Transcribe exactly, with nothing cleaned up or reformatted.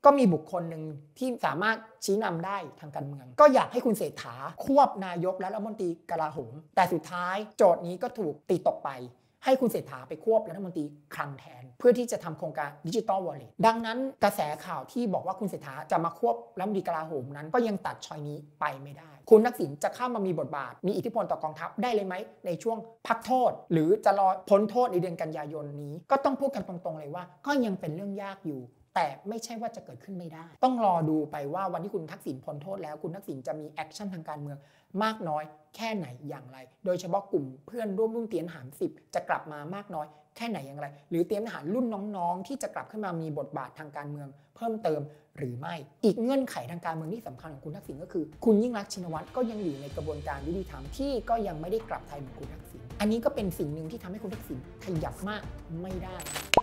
ก็มีบุคคลหนึ่งที่สามารถชี้นำได้ทางการเมืองก็อยากให้คุณเศรษฐาควบนายกและรัฐมนตรีกลาโหมแต่สุดท้ายโจทย์นี้ก็ถูกตีตกไปให้คุณเศรษฐาไปควบรัฐมนตรีคลังแทนเพื่อที่จะทำโครงการดิจิทัลวอลเล็ตดังนั้นกระแสข่าวที่บอกว่าคุณเศรษฐาจะมาควบรัฐมนตรีกลาโหมนั้นก็ยังตัดชอยนี้ไปไม่ได้คุณทักษิณจะเข้ามามีบทบาทมีอิทธิพลต่อกองทัพได้เลยไหมในช่วงพักโทษหรือจะรอพ้นโทษในเดือนกันยายนนี้ก็ต้องพูดกันตรงๆเลยว่าก็ยังเป็นเรื่องยากอยู่แต่ไม่ใช่ว่าจะเกิดขึ้นไม่ได้ต้องรอดูไปว่าวันที่คุณทักษิณพ้นโทษแล้วคุณทักษิณจะมีแอคชั่นทางการเมืองมากน้อยแค่ไหนอย่างไรโดยเฉพาะกลุ่มเพื่อนร่วมรุ่นเตรียมทหารสิบจะกลับมามากน้อยแค่ไหนอย่างไรหรือเตรียมทหารรุ่นน้องๆที่จะกลับขึ้นมามีบทบาททางการเมืองเพิ่มเติมหรือไม่อีกเงื่อนไขทางการเมืองที่สำคัญของคุณทักษิณก็คือคุณยิ่งรักษณ์ชินวัตรก็ยังอยู่ในกระบวนการยุติธรรมที่ก็ยังไม่ได้กลับไทยเหมือนคุณทักษิณอันนี้ก็เป็นสิ่งหนึ่งที่ทำให้คุณทักษิณขยับมากไม่ได้